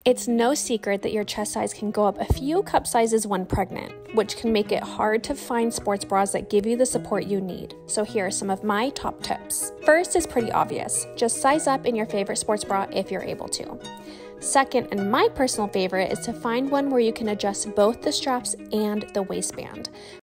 It's no secret that your chest size can go up a few cup sizes when pregnant, which can make it hard to find sports bras that give you the support you need. So here are some of my top tips. First is pretty obvious. Just size up in your favorite sports bra if you're able to. Second, and my personal favorite, is to find one where you can adjust both the straps and the waistband.